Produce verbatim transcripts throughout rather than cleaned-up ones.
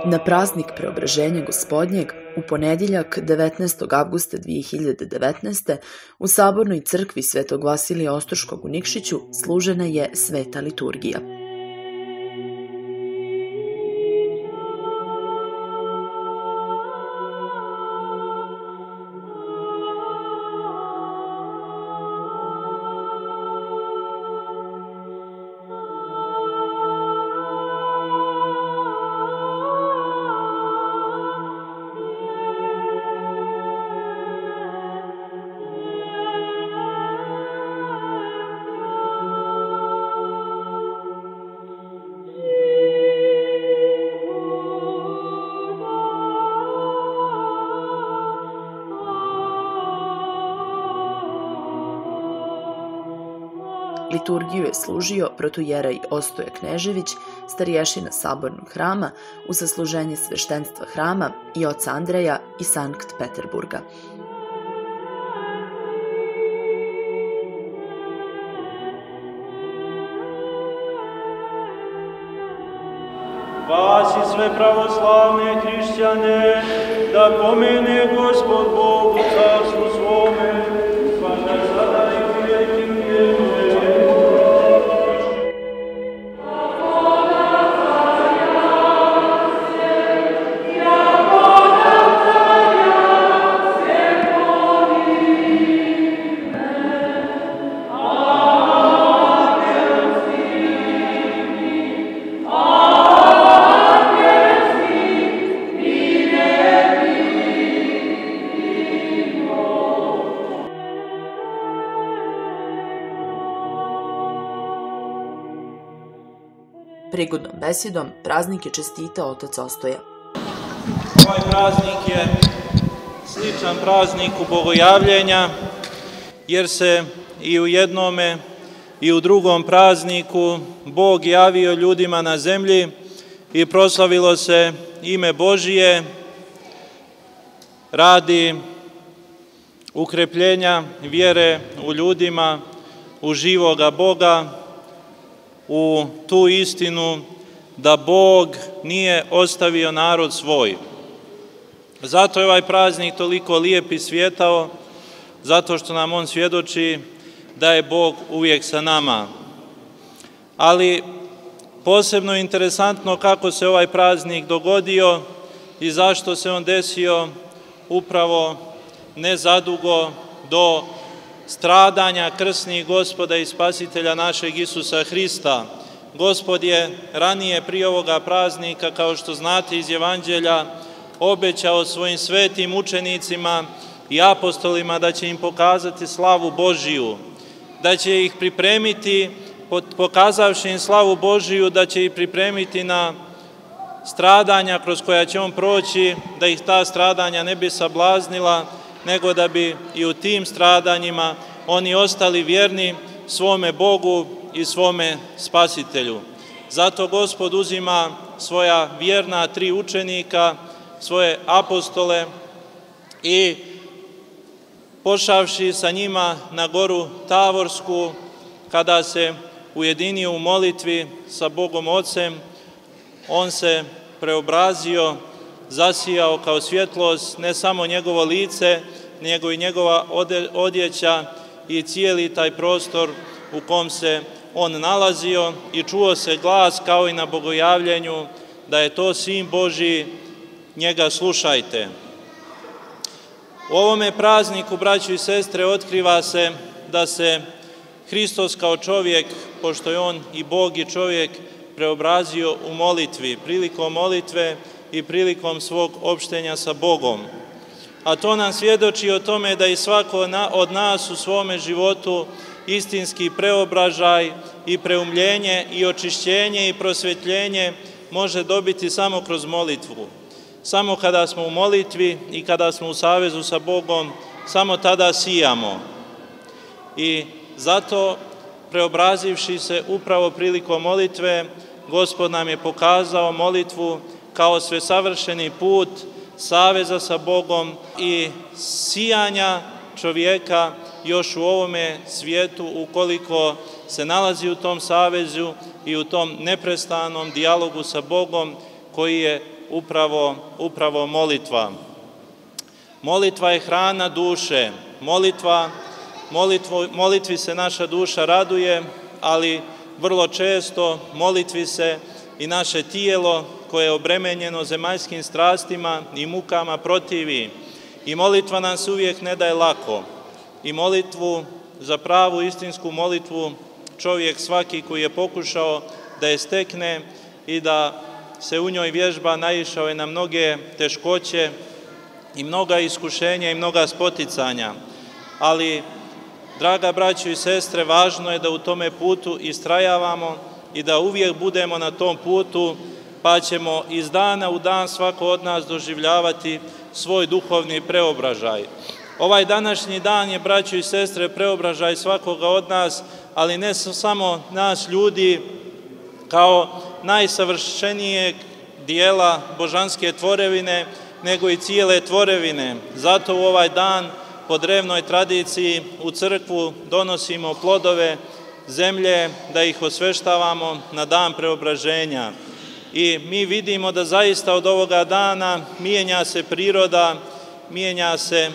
Na praznik Preobraženja Gospodnjeg, u ponedjeljak devetnaestog avgusta dvije hiljade devetnaeste. u Sabornoj crkvi Svetog Vasilija Ostroškog u Nikšiću služena je sveta liturgija. Liturgiju je služio protujeraj Ostoje Knežević, starješina Sabornog hrama, u sasluženje sveštenstva hrama i oca Andreja iz Sankt Peterburga. Vas i sve pravoslavne hrišćane, da pomene Gospod Bog u carstvu svome, pa da sada i u vjekim vjekovima. Prigodnom besedom praznik je čestitao otac Ostoja. Ovaj praznik je sličan prazniku Bogojavljenja, jer se i u jednome i u drugom prazniku Bog javio ljudima na zemlji i proslavilo se ime Božije radi ukrepljenja vjere u ljudima, u živoga Boga, u tu istinu da Bog nije ostavio narod svoj. Zato je ovaj praznik toliko lijep i svijetao, zato što nam on svjedoči da je Bog uvijek sa nama. Ali posebno interesantno kako se ovaj praznik dogodio i zašto se on desio upravo nezadugo do stradanja krsnih Gospoda i Spasitelja našeg Isusa Hrista. Gospod je ranije prije ovoga praznika, kao što znate iz Evanđelja, obećao svojim svetim učenicima i apostolima da će im pokazati slavu Božiju, da će ih pripremiti, pokazavši im slavu Božiju, da će ih pripremiti na stradanja kroz koja će on proći, da ih ta stradanja ne bi sablaznila, nego da bi i u tim stradanjima oni ostali vjerni svome Bogu i svome Spasitelju. Zato Gospod uzima svoja vjerna tri učenika, svoje apostole i pošavši sa njima na goru Tavorsku, kada se ujedinio u molitvi sa Bogom Ocem, on se preobrazio, zasijao kao svjetlost, ne samo njegovo lice, nego i njegova odjeća i cijeli taj prostor u kom se on nalazio, i čuo se glas kao i na Bogojavljenju da je to Sin Božji, njega slušajte. U ovome prazniku, braćo i sestre, otkriva se da se Hristos kao čovjek, pošto je on i Bog i čovjek, preobrazio u molitvi, prilikom molitve i prilikom svog opštenja sa Bogom. A to nam svjedoči o tome da i svako od nas u svome životu istinski preobražaj i preumljenje i očišćenje i prosvjetljenje može dobiti samo kroz molitvu. Samo kada smo u molitvi i kada smo u savezu sa Bogom, samo tada sijamo. I zato, preobrazivši se upravo prilikom molitve, Gospod nam je pokazao molitvu kao svesavršeni put saveza sa Bogom i sijanja čovjeka još u ovome svijetu, ukoliko se nalazi u tom savezu i u tom neprestanom dijalogu sa Bogom, koji je upravo, upravo molitva. Molitva je hrana duše. Molitva, molitvo, molitvi se naša duša raduje, ali vrlo često molitvi se i naše tijelo koje je obremenjeno zemaljskim strastima i mukama protivi. I molitva nam se uvijek ne daje lako. I molitvu, za pravu istinsku molitvu, čovjek svaki koji je pokušao da je stekne i da se u njoj vježba, naišao je na mnoge teškoće i mnoga iskušenja i mnoga spoticanja. Ali, draga braćo i sestre, važno je da u tome putu istrajavamo i da uvijek budemo na tom putu, pa ćemo iz dana u dan svako od nas doživljavati svoj duhovni preobražaj. Ovaj današnji dan je, braćo i sestre, preobražaj svakoga od nas, ali ne samo nas ljudi kao najsavršenijeg dijela božanske tvorevine, nego i cijele tvorevine. Zato u ovaj dan po drevnoj tradiciji u crkvu donosimo plodove zemlje, da ih osveštavamo na dan preobraženja. I mi vidimo da zaista od ovoga dana mijenja se priroda, mijenja se,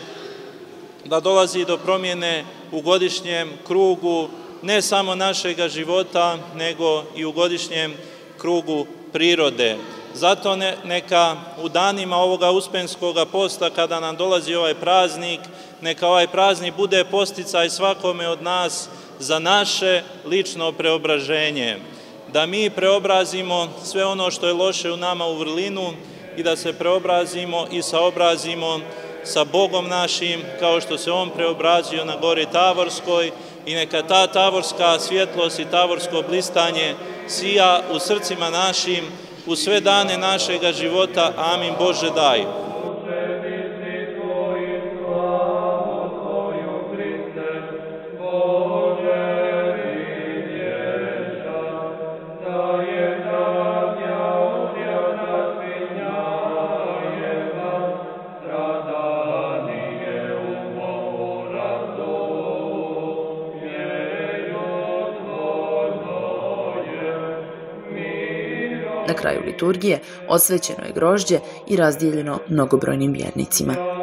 da dolazi do promjene u godišnjem krugu ne samo našega života, nego i u godišnjem krugu prirode. Zato ne, neka u danima ovoga Uspenskoga posta, kada nam dolazi ovaj praznik, neka ovaj praznik bude posticaj svakome od nas za naše lično preobraženje. Da mi preobrazimo sve ono što je loše u nama u vrlinu i da se preobrazimo i saobrazimo sa Bogom našim, kao što se On preobrazio na gori Tavorskoj, i neka ta tavorska svjetlost i tavorsko blistanje sija u srcima našim u sve dane našega života. Amin Bože daj. Na kraju liturgije osvećeno je grožđe i razdijeljeno mnogobrojnim vjernicima.